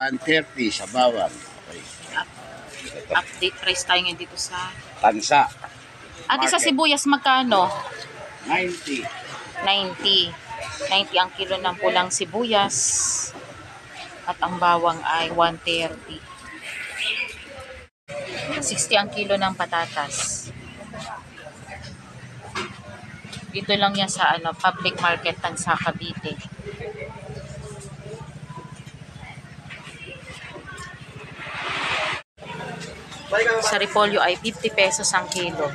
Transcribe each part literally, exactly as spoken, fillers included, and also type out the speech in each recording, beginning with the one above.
one thirty sa bawang. Okay. Update price tayo ngayon dito sa... Tansa, Ate, sa Market. sibuyas magkano? ninety. ninety. ninety ang kilo ng pulang sibuyas. At ang bawang ay one thirty. sixty ang kilo ng patatas. Dito lang yan sa ano, public market Tansa, Cavite. Sa repolyo ay fifty pesos ang kilo.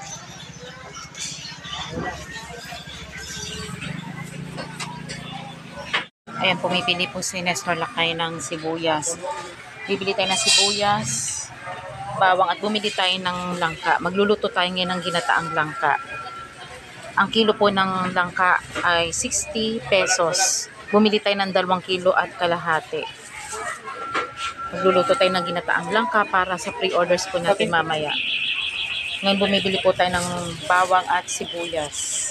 Ayan, pumipili po si Nestor Lakay ng sibuyas. Bibili tayo ng sibuyas, bawang at bumili tayo ng langka. Magluluto tayo ngayon ng ginataang langka. Ang kilo po ng langka ay sixty pesos. Bumili tayo ng dalawang kilo at kalahati. Magluluto tayo ng ginataang langka para sa pre-orders po natin mamaya. Ngayon bumibili po tayo ng bawang at sibuyas.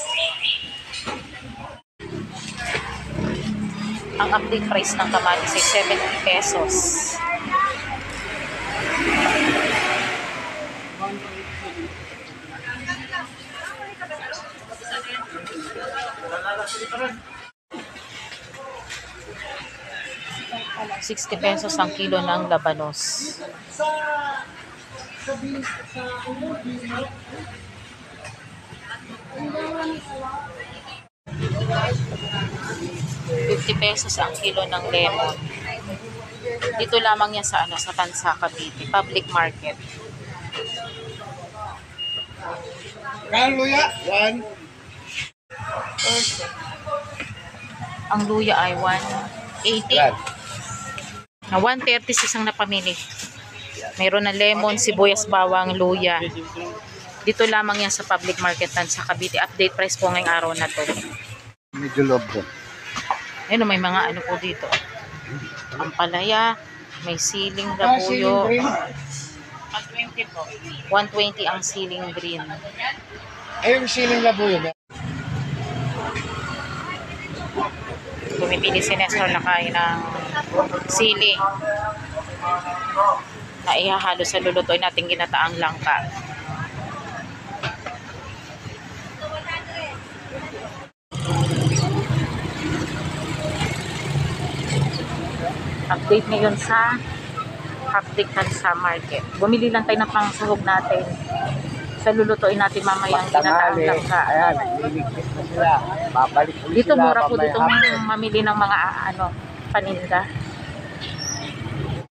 Ang update price ng kamatis ay seventy pesos. sixty pesos ang kilo ng labanos. fifty pesos ang kilo ng lemon. Dito lamang yan sa ano, sa Tansa, Cavite, public market. Kaya luya, one. Ang luya ay one eighty. Na one thirty isang napamili. Mayroon na lemon, sibuyas, bawang, luya. Dito lamang yan sa public market Tansa, Cavite. Update price po ngayong araw na to. Medyo lobo. Ayun, may mga ano po dito. Ampalaya, may siling labuyo. one twenty ang siling green. Ay, yung siling labuyo. Bumipili si Nestor Lakay ng sili na ihahalo sa lulutuin natin ginataang langka. Update ngayon sa public Tansa market. Bumili lang tayo ng pangsahog natin sa lulutuin natin mamaya ang ginataang langka. Ayan, liligpit na sila. Babalik ulit Dito sila mura po mamaya dito hapon. mamili ng mga ano paninda.